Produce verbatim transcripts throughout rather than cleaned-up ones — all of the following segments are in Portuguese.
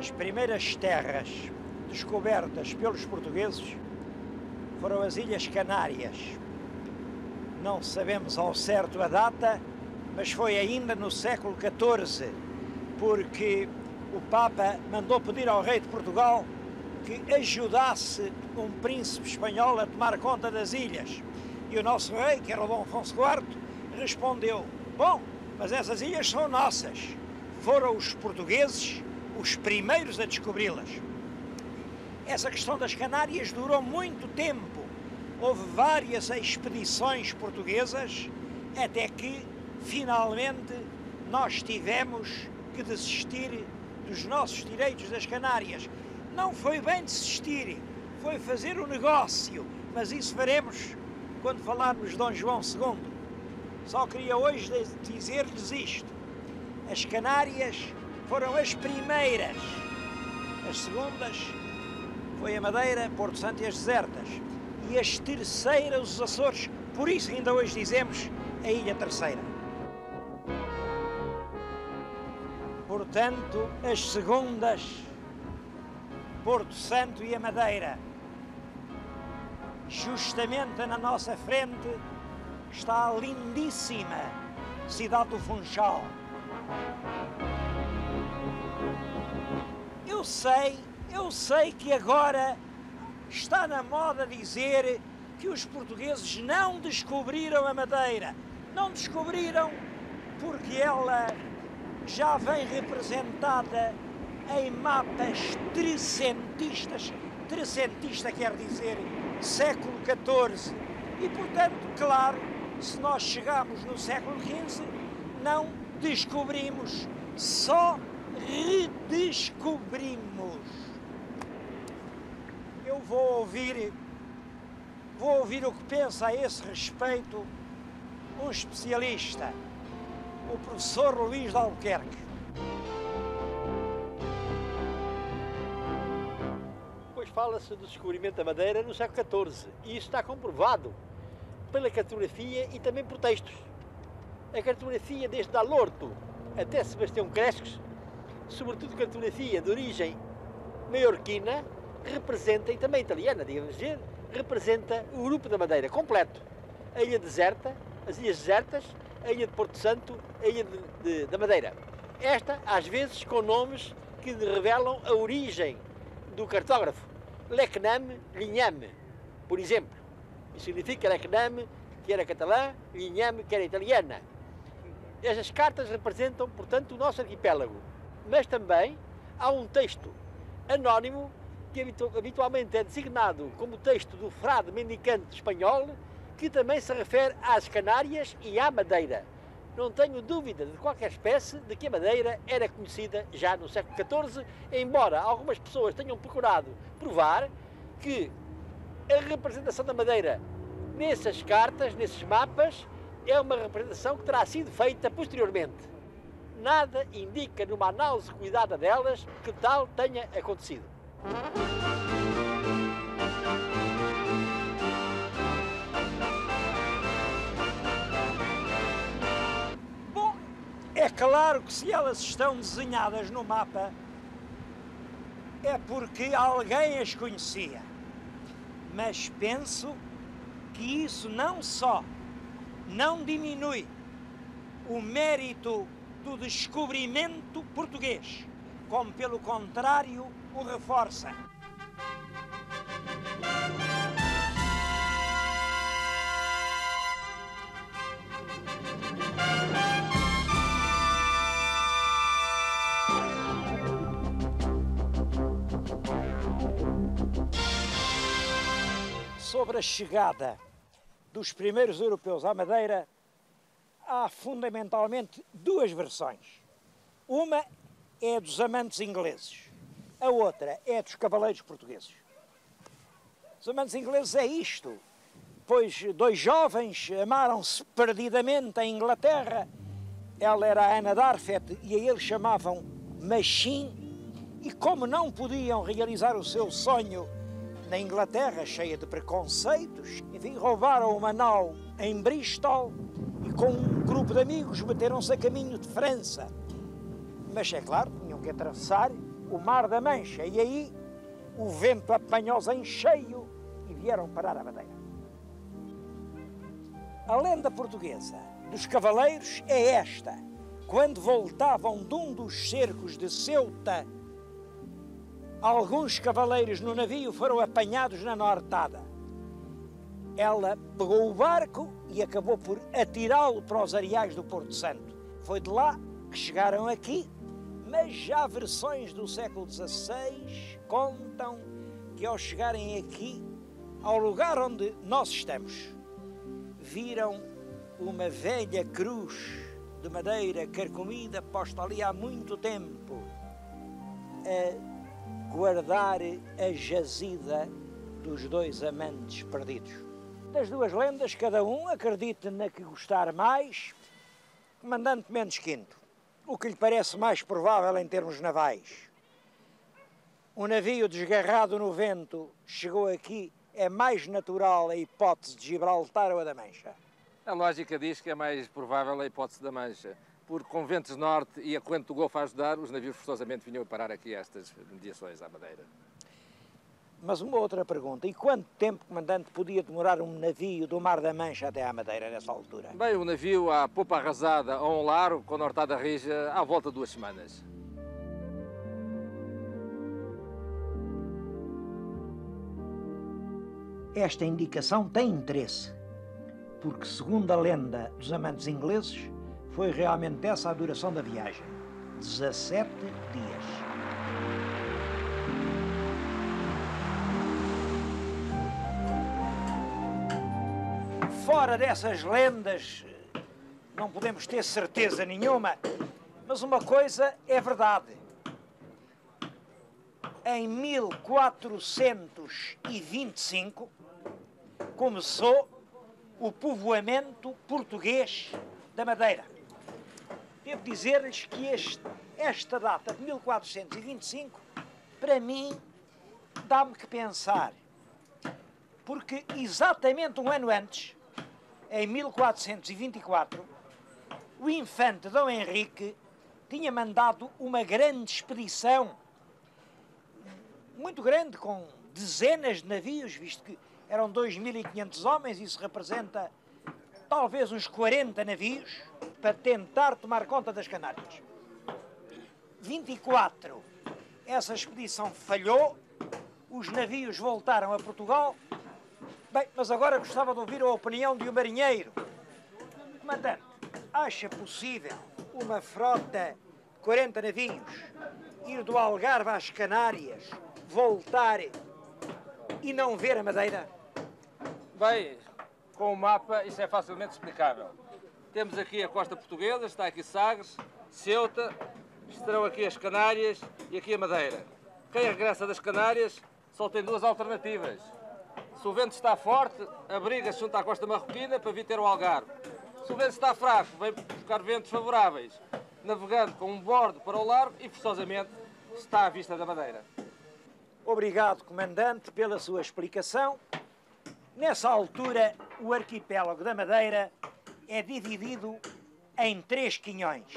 As primeiras terras descobertas pelos portugueses foram as Ilhas Canárias. Não sabemos ao certo a data, mas foi ainda no século catorze, porque o Papa mandou pedir ao rei de Portugal que ajudasse um príncipe espanhol a tomar conta das ilhas. E o nosso rei, que era o Dom Afonso quarto, respondeu: bom, mas essas ilhas são nossas. Foram os portugueses os primeiros a descobri-las. Essa questão das Canárias durou muito tempo. Houve várias expedições portuguesas até que, finalmente, nós tivemos que desistir dos nossos direitos das Canárias. Não foi bem desistir, foi fazer o negócio, mas isso faremos quando falarmos de Dom João segundo. Só queria hoje dizer-lhes isto. As Canárias foram as primeiras. As segundas foi a Madeira, Porto Santo e as Desertas. E as terceiras, os Açores. Por isso ainda hoje dizemos a Ilha Terceira. Portanto, as segundas, Porto Santo e a Madeira. Justamente na nossa frente está a lindíssima cidade do Funchal. Eu sei, eu sei que agora está na moda dizer que os portugueses não descobriram a Madeira. Não descobriram porque ela já vem representada em mapas trecentistas. Trecentista quer dizer século catorze. E, portanto, claro, se nós chegamos no século quinze, não descobrimos, só redescobrimos. Eu vou ouvir, vou ouvir o que pensa a esse respeito um especialista, o professor Luís de Albuquerque. Pois fala-se do descobrimento da Madeira no século catorze, e isso está comprovado pela cartografia e também por textos. A cartografia desde Alorto até Sebastião Cresques, sobretudo cartografia de origem maiorquina, representa, e também italiana, digamos dizer, representa o grupo da Madeira completo. A ilha deserta, as ilhas desertas, a ilha de Porto Santo, a ilha de, de, da Madeira. Esta, às vezes, com nomes que revelam a origem do cartógrafo. Lecnam, Linham, por exemplo. Isso significa Lecnam, que era catalã, Linham, que era italiana. Estas cartas representam, portanto, o nosso arquipélago. Mas também há um texto anónimo que habitualmente é designado como texto do frade mendicante espanhol, que também se refere às Canárias e à Madeira. Não tenho dúvida de qualquer espécie de que a Madeira era conhecida já no século catorze, embora algumas pessoas tenham procurado provar que a representação da Madeira nessas cartas, nesses mapas, é uma representação que terá sido feita posteriormente. Nada indica, numa análise cuidada delas, que tal tenha acontecido. Bom, é claro que se elas estão desenhadas no mapa, é porque alguém as conhecia. Mas penso que isso não só não diminui o mérito do descobrimento português, como pelo contrário o reforça. Sobre a chegada dos primeiros europeus à Madeira, há fundamentalmente duas versões. Uma é dos amantes ingleses, a outra é dos cavaleiros portugueses. Os amantes ingleses é isto, pois dois jovens amaram-se perdidamente em Inglaterra. Ela era a Ana Darfet e a ele chamavam Machine, e como não podiam realizar o seu sonho na Inglaterra, cheia de preconceitos, enfim, roubaram uma nau em Bristol e com um grupo de amigos meteram-se a caminho de França. Mas é claro, tinham que atravessar o Mar da Mancha, e aí o vento apanhou-os em cheio e vieram parar a Madeira. A lenda portuguesa dos cavaleiros é esta. Quando voltavam de um dos cercos de Ceuta, alguns cavaleiros no navio foram apanhados na nortada. Ela pegou o barco e acabou por atirá-lo para os areais do Porto Santo. Foi de lá que chegaram aqui, mas já versões do século dezasseis contam que ao chegarem aqui, ao lugar onde nós estamos, viram uma velha cruz de madeira carcomida, posta ali há muito tempo, a guardar a jazida dos dois amantes perdidos. Das duas lendas, cada um acredita na que gostar mais, comandante Mendes Quinto, o que lhe parece mais provável em termos navais. Um navio desgarrado no vento chegou aqui, é mais natural a hipótese de Gibraltar ou a da Mancha? A lógica diz que é mais provável a hipótese da Mancha, porque com ventos norte e a corrente do Golfo a ajudar, os navios forçosamente vinham a parar aqui a estas mediações à Madeira. Mas uma outra pergunta, e quanto tempo, comandante, podia demorar um navio do Mar da Mancha até à Madeira nessa altura? Bem, o navio à popa arrasada a um largo, com nortada rija, à volta de duas semanas. Esta indicação tem interesse, porque, segundo a lenda dos amantes ingleses, foi realmente essa a duração da viagem, dezassete dias. Fora dessas lendas, não podemos ter certeza nenhuma, mas uma coisa é verdade. Em mil quatrocentos e vinte e cinco começou o povoamento português da Madeira. Devo dizer-lhes que este, esta data de mil quatrocentos e vinte e cinco, para mim, dá-me que pensar, porque exatamente um ano antes, em mil quatrocentos e vinte e quatro, o infante Dom Henrique tinha mandado uma grande expedição, muito grande, com dezenas de navios, visto que eram dois mil e quinhentos homens, isso representa talvez uns quarenta navios, para tentar tomar conta das Canárias. vinte e quatro, essa expedição falhou, os navios voltaram a Portugal. Bem, mas agora gostava de ouvir a opinião de um marinheiro. Comandante, acha possível uma frota de quarenta navios ir do Algarve às Canárias, voltar e não ver a Madeira? Bem, com o mapa isso é facilmente explicável. Temos aqui a costa portuguesa, está aqui Sagres, Ceuta, estarão aqui as Canárias e aqui a Madeira. Quem regressa das Canárias só tem duas alternativas. Se o vento está forte, abriga-se junto à costa marroquina para vir ter o Algarve. Se o vento está fraco, vem buscar ventos favoráveis, navegando com um bordo para o largo e, forçosamente, está à vista da Madeira. Obrigado, comandante, pela sua explicação. Nessa altura, o arquipélago da Madeira é dividido em três quinhões.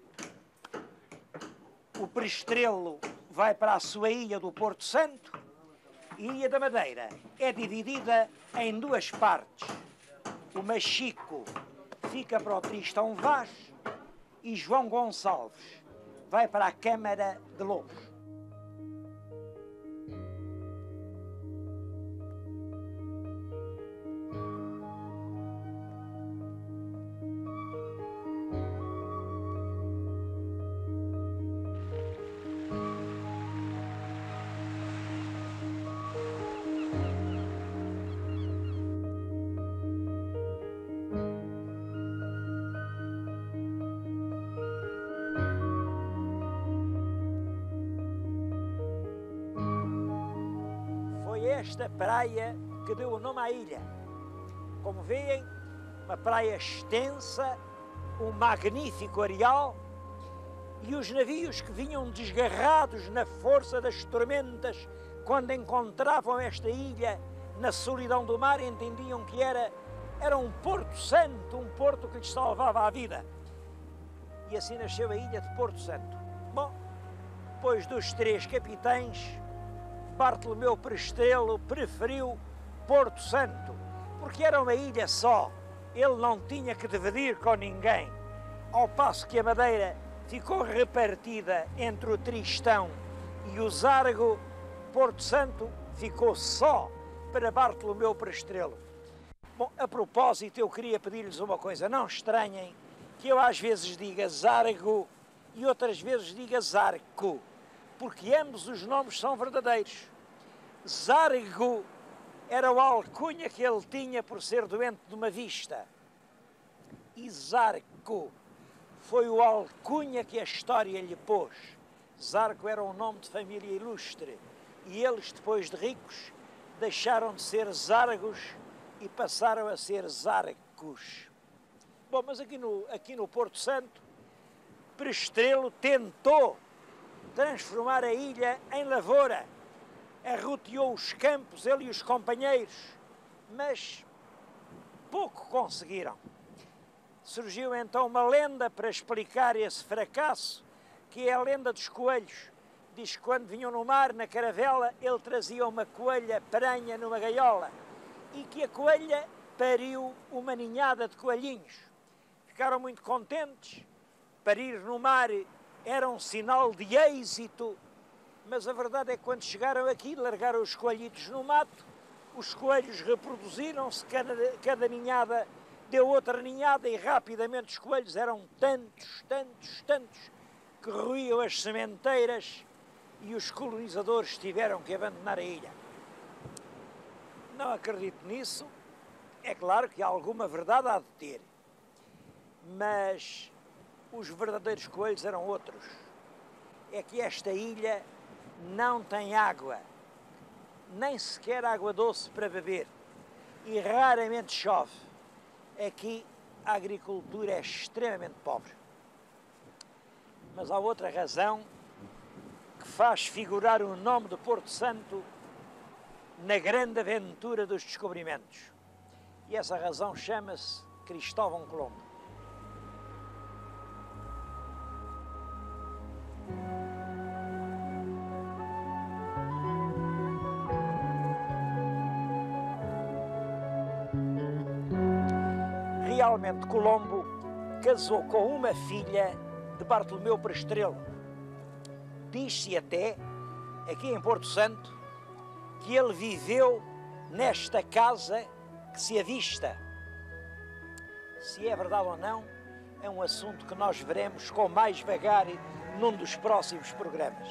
O Prestrelo vai para a sua ilha do Porto Santo e a Ilha da Madeira é dividida em duas partes. O Machico fica para o Tristão Vaz e João Gonçalves vai para a Câmara de Lobos. Esta praia que deu o nome à ilha. Como veem, uma praia extensa, um magnífico areal, e os navios que vinham desgarrados na força das tormentas, quando encontravam esta ilha na solidão do mar, entendiam que era, era um porto santo, um porto que lhes salvava a vida. E assim nasceu a ilha de Porto Santo. Bom, pois dos três capitães, Bartolomeu Prestrelo preferiu Porto Santo, porque era uma ilha só, ele não tinha que dividir com ninguém, ao passo que a Madeira ficou repartida entre o Tristão e o Zargo. Porto Santo ficou só para Bartolomeu Prestrelo. Bom, a propósito, eu queria pedir-lhes uma coisa, não estranhem que eu às vezes diga Zargo e outras vezes diga Zarco, porque ambos os nomes são verdadeiros. Zargo era o alcunha que ele tinha por ser doente de uma vista, e Zarco foi o alcunha que a história lhe pôs. Zarco era um nome de família ilustre, e eles, depois de ricos, deixaram de ser Zargos e passaram a ser Zarcos. Bom, mas aqui no, aqui no Porto Santo, Prestrelo tentou transformar a ilha em lavoura, arroteou os campos, ele e os companheiros, mas pouco conseguiram. Surgiu então uma lenda para explicar esse fracasso, que é a lenda dos coelhos. Diz que quando vinham no mar, na caravela, ele trazia uma coelha peranha numa gaiola e que a coelha pariu uma ninhada de coelhinhos. Ficaram muito contentes, parir no mar era um sinal de êxito, mas a verdade é que quando chegaram aqui, largaram os coelhitos no mato, os coelhos reproduziram-se, cada, cada ninhada deu outra ninhada e rapidamente os coelhos eram tantos, tantos, tantos, que roíam as sementeiras e os colonizadores tiveram que abandonar a ilha. Não acredito nisso, é claro que alguma verdade há de ter, mas os verdadeiros coelhos eram outros. É que esta ilha não tem água, nem sequer água doce para beber, e raramente chove. Aqui a agricultura é extremamente pobre. Mas há outra razão que faz figurar o nome de Porto Santo na grande aventura dos descobrimentos. E essa razão chama-se Cristóvão Colombo. Realmente Colombo casou com uma filha de Bartolomeu Prestrelo. Diz-se até, aqui em Porto Santo, que ele viveu nesta casa que se avista. Se é verdade ou não, é um assunto que nós veremos com mais vagar num dos próximos programas.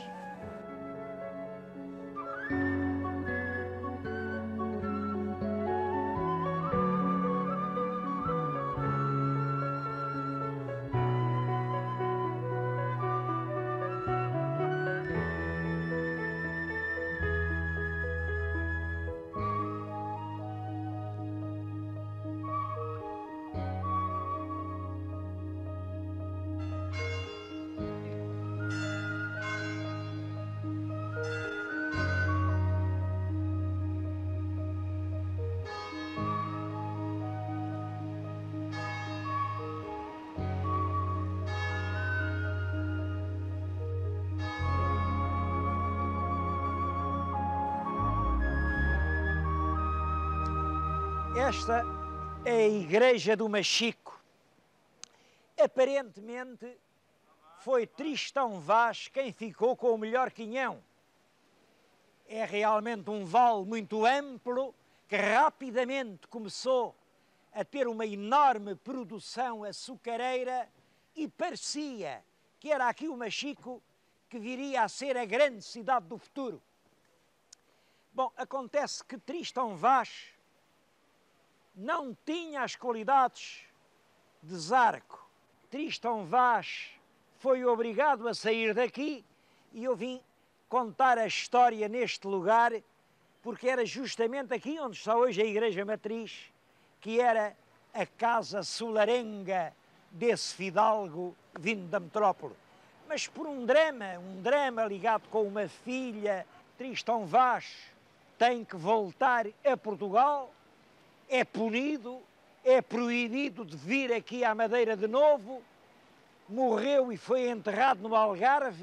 Esta é a igreja do Machico. Aparentemente foi Tristão Vaz quem ficou com o melhor quinhão. É realmente um vale muito amplo que rapidamente começou a ter uma enorme produção açucareira e parecia que era aqui o Machico que viria a ser a grande cidade do futuro. Bom, acontece que Tristão Vaz não tinha as qualidades de Zarco. Tristão Vaz foi obrigado a sair daqui e eu vim contar a história neste lugar porque era justamente aqui onde está hoje a Igreja Matriz, que era a casa solarenga desse fidalgo vindo da metrópole. Mas por um drama, um drama ligado com uma filha, Tristão Vaz tem que voltar a Portugal, é punido, é proibido de vir aqui à Madeira de novo, morreu e foi enterrado no Algarve,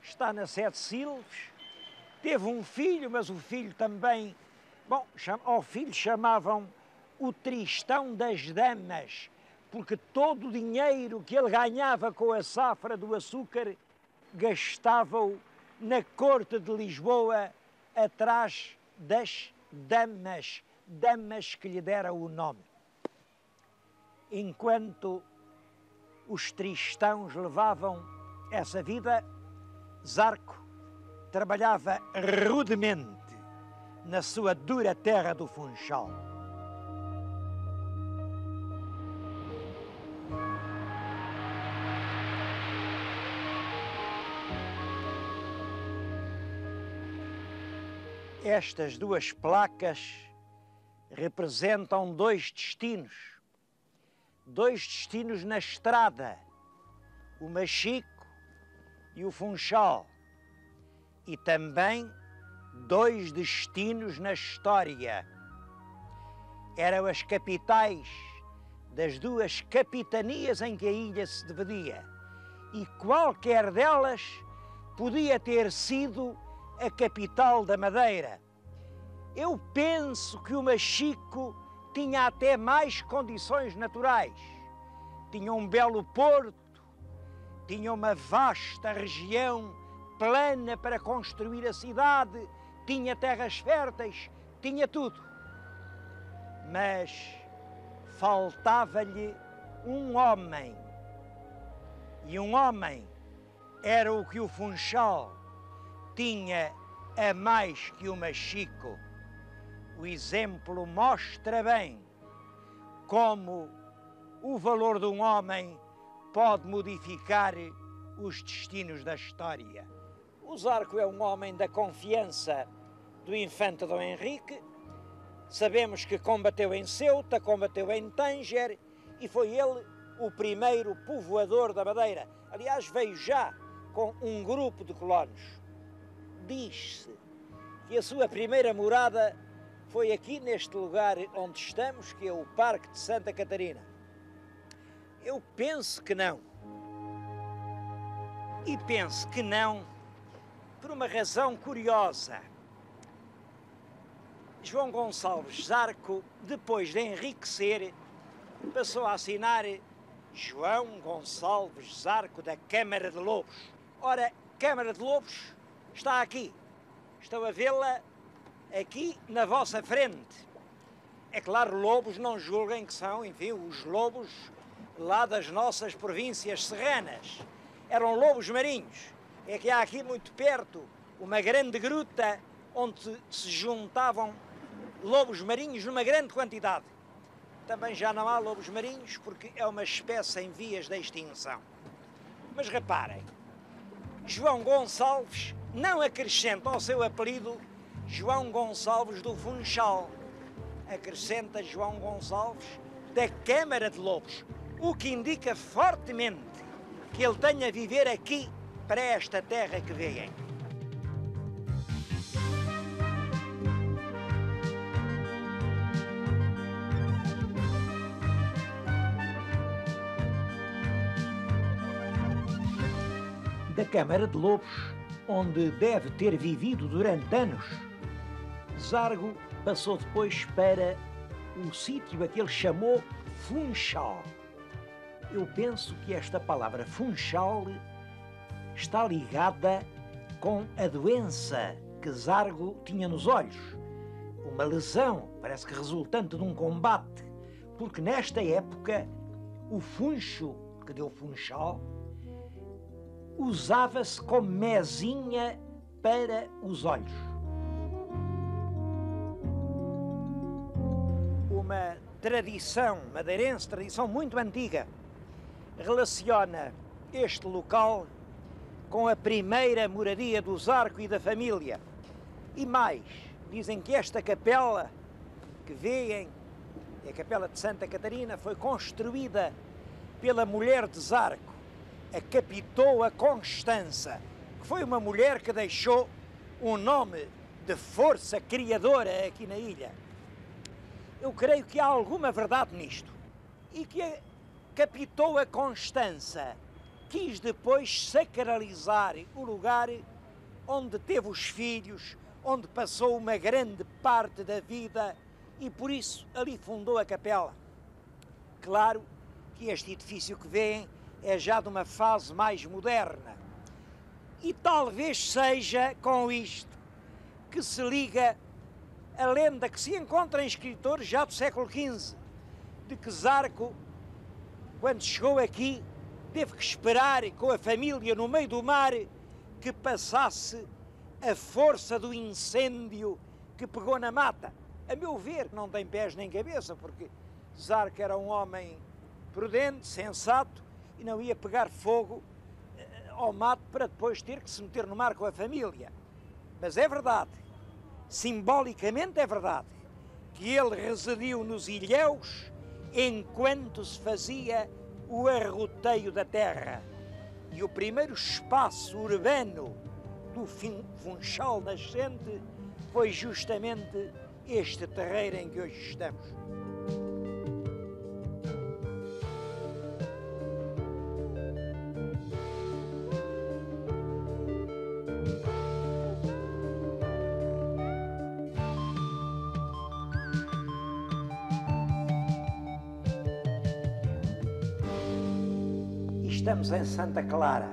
está na Sete Silves, teve um filho, mas o filho também, bom, ao filho chamavam o Tristão das Damas, porque todo o dinheiro que ele ganhava com a safra do açúcar gastava-o na corte de Lisboa, atrás das damas, damas que lhe deram o nome. Enquanto os tristãos levavam essa vida, Zarco trabalhava rudemente na sua dura terra do Funchal. Estas duas placas representam dois destinos, dois destinos na estrada, o Machico e o Funchal, e também dois destinos na história. Eram as capitais das duas capitanias em que a ilha se dividia, e qualquer delas podia ter sido a capital da Madeira. Eu penso que o Machico tinha até mais condições naturais. Tinha um belo porto, tinha uma vasta região plana para construir a cidade, tinha terras férteis, tinha tudo. Mas faltava-lhe um homem. E um homem era o que o Funchal tinha a mais que o Machico. O exemplo mostra bem como o valor de um homem pode modificar os destinos da história. O Zarco é um homem da confiança do infante Dom Henrique. Sabemos que combateu em Ceuta, combateu em Tânger e foi ele o primeiro povoador da Madeira. Aliás, veio já com um grupo de colonos. Diz-se que a sua primeira morada foi aqui neste lugar onde estamos, que é o Parque de Santa Catarina. Eu penso que não. E penso que não por uma razão curiosa. João Gonçalves Zarco, depois de enriquecer, passou a assinar João Gonçalves Zarco da Câmara de Lobos. Ora, Câmara de Lobos está aqui. Estou a vê-la aqui na vossa frente. É claro, lobos não julguem que são, enfim, os lobos lá das nossas províncias serranas. Eram lobos marinhos. É que há aqui muito perto uma grande gruta onde se juntavam lobos marinhos numa grande quantidade. Também já não há lobos marinhos porque é uma espécie em vias de extinção. Mas reparem, João Gonçalves não acrescenta ao seu apelido João Gonçalves do Funchal. Acrescenta João Gonçalves da Câmara de Lobos, o que indica fortemente que ele tenha a viver aqui para esta terra que veem. Da Câmara de Lobos, onde deve ter vivido durante anos, Zarco passou depois para o sítio a que ele chamou Funchal. Eu penso que esta palavra Funchal está ligada com a doença que Zarco tinha nos olhos. Uma lesão, parece que resultante de um combate, porque nesta época o funcho, que deu Funchal, usava-se como mesinha para os olhos. Uma tradição madeirense, tradição muito antiga, relaciona este local com a primeira moradia do Zarco e da família. E mais, dizem que esta capela que veem, a capela de Santa Catarina, foi construída pela mulher de Zarco, a Capitoa Constança, que foi uma mulher que deixou um nome de força criadora aqui na ilha. Eu creio que há alguma verdade nisto. E que a Capitoa Constança quis depois sacralizar o lugar onde teve os filhos, onde passou uma grande parte da vida e por isso ali fundou a capela. Claro que este edifício que vêem é já de uma fase mais moderna e talvez seja com isto que se liga a lenda que se encontra em escritores já do século quinze, de que Zarco, quando chegou aqui, teve que esperar com a família no meio do mar que passasse a força do incêndio que pegou na mata. A meu ver, não tem pés nem cabeça, porque Zarco era um homem prudente, sensato, e não ia pegar fogo ao mato para depois ter que se meter no mar com a família. Mas é verdade, simbolicamente é verdade, que ele residiu nos ilhéus enquanto se fazia o arroteio da terra. E o primeiro espaço urbano do Funchal nascente foi justamente este terreiro em que hoje estamos. Estamos em Santa Clara.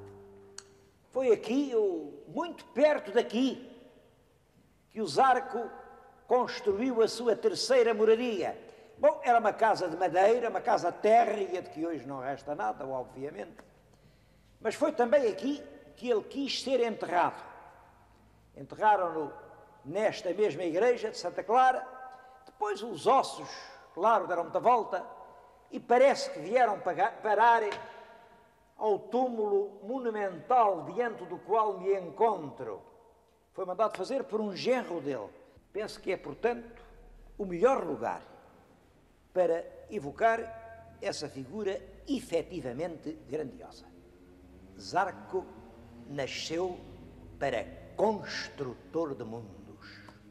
Foi aqui, ou muito perto daqui, que o Zarco construiu a sua terceira moradia. Bom, era uma casa de madeira, uma casa térrea, de que hoje não resta nada, obviamente. Mas foi também aqui que ele quis ser enterrado. Enterraram-no nesta mesma igreja de Santa Clara. Depois os ossos, claro, deram muita volta e parece que vieram parar ao túmulo monumental diante do qual me encontro. Foi mandado fazer por um genro dele. Penso que é, portanto, o melhor lugar para evocar essa figura efetivamente grandiosa. Zarco nasceu para construtor de mundos.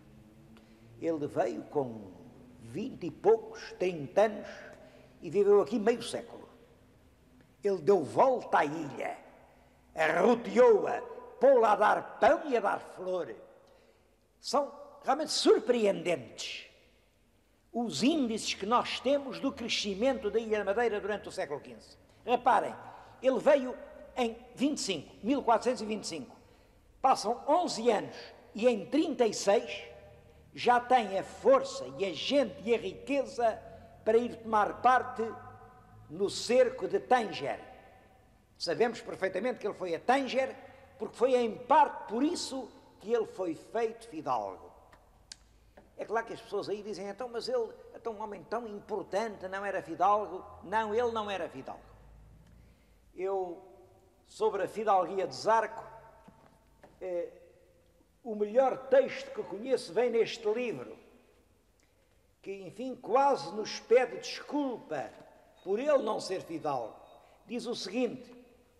Ele veio com vinte e poucos, trinta anos e viveu aqui meio século. Ele deu volta à ilha, arroteou-a, pô-la a dar pão e a dar flor. São realmente surpreendentes os índices que nós temos do crescimento da Ilha da Madeira durante o século quinze. Reparem, ele veio em vinte e cinco, mil quatrocentos e vinte e cinco. Passam onze anos e em trinta e seis já tem a força e a gente e a riqueza para ir tomar parte no cerco de Tânger. Sabemos perfeitamente que ele foi a Tânger, porque foi em parte por isso que ele foi feito fidalgo. É claro que as pessoas aí dizem, então, mas ele, então, um homem tão importante, não era fidalgo? Não, ele não era fidalgo. Eu, sobre a fidalguia de Zarco, eh, o melhor texto que conheço vem neste livro, que, enfim, quase nos pede desculpa por ele não ser fidalgo. Diz o seguinte: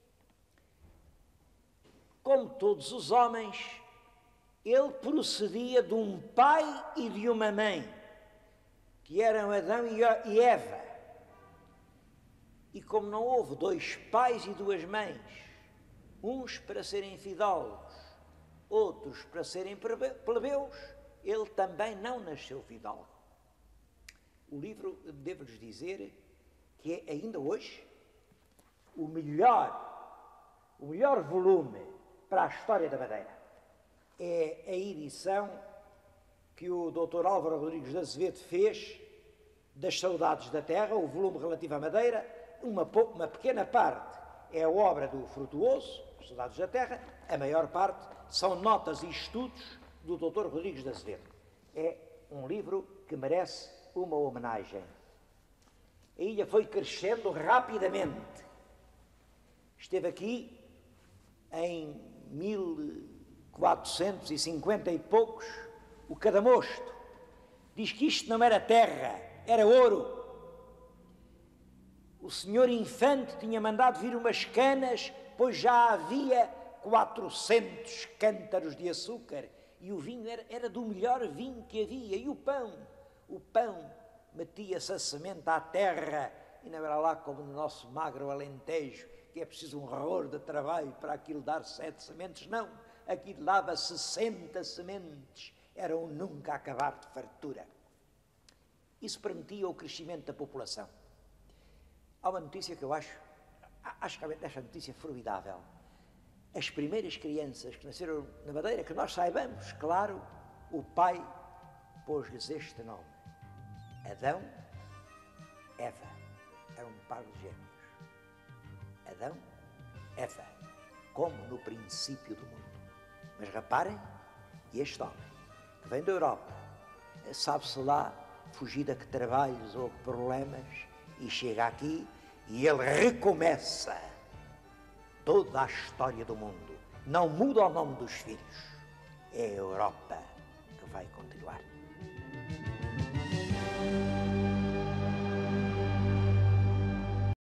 como todos os homens, ele procedia de um pai e de uma mãe, que eram Adão e Eva. E como não houve dois pais e duas mães, uns para serem fidalgos, outros para serem plebeus, ele também não nasceu fidalgo. O livro, devo-lhes dizer, que é ainda hoje o melhor, o melhor volume para a história da Madeira. É a edição que o doutor Álvaro Rodrigues de Azevedo fez das Saudades da Terra, o volume relativo à Madeira. Uma, uma pequena parte é a obra do Frutuoso, Saudades da Terra, a maior parte são notas e estudos do doutor Rodrigues de Azevedo. É um livro que merece uma homenagem. A ilha foi crescendo rapidamente. Esteve aqui em mil quatrocentos e cinquenta e poucos o Cadamosto. Diz que isto não era terra, era ouro. O senhor Infante tinha mandado vir umas canas, pois já havia quatrocentos cântaros de açúcar e o vinho era, era do melhor vinho que havia. E o pão, o pão metia-se a semente à terra e não era lá como no nosso magro Alentejo, que é preciso um horror de trabalho para aquilo dar sete sementes. Não, aquilo dava sessenta sementes. Era um nunca acabar de fartura. Isso permitia o crescimento da população. Há uma notícia que eu acho, acho que esta notícia formidável. As primeiras crianças que nasceram na Madeira, que nós saibamos, claro, o pai pôs-lhes este nome. Adão, Eva. Era um par de gêmeos. Adão, Eva. Como no princípio do mundo. Mas reparem, este homem, que vem da Europa, sabe-se lá, fugir a que trabalhos ou que problemas, e chega aqui e ele recomeça toda a história do mundo. Não muda o nome dos filhos. É a Europa que vai continuar.